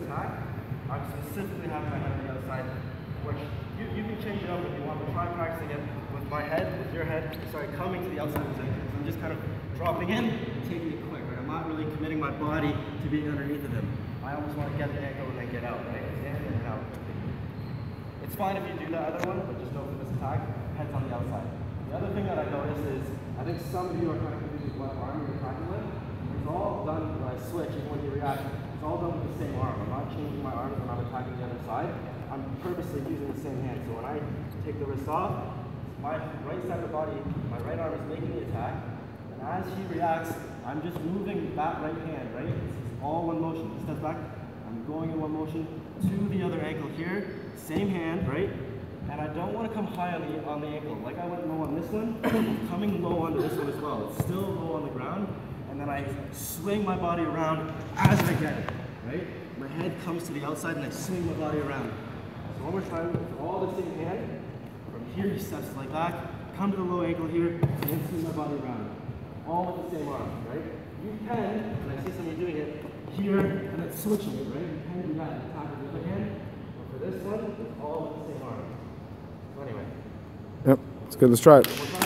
attack, I'm specifically having my head on the other side, which you can change it up if you want, but try practicing it with my head, with your head, coming to the outside position. I'm just kind of dropping in and taking it quick, right? I'm not really committing my body to being underneath of him. I almost want to get the ankle and then get out, right? In and out. It's fine if you do that other one, but just know for this attack, head's on the outside. The other thing that I noticed is, I think some of you are kind of confused with what arm you're attacking with. It's all done when I switch, even when you react, it's all done with the same arm. I'm not changing my arms when I'm attacking the other side. I'm purposely using the same hand. So when I take the wrist off, my right side of the body, my right arm is making the attack. And as he reacts, I'm just moving that right hand, right? This is all one motion. He steps back, I'm going in one motion to the other ankle here. Same hand, right? And I don't want to come high on the ankle. Like I went low on this one, I'm coming low onto this one as well. It's still low on the ground. And then I swing my body around as I get it, right? My head comes to the outside and I swing my body around. So one more time, with all the same hand. From here he steps like that, come to the low ankle here, and then swing my body around. All with the same arm, right? You can, and I see somebody doing it, here, and then switching it, right? You can do that and attack with the other hand. But for this one, it's all with the same arm. So anyway. Yep, it's good. Let's try it.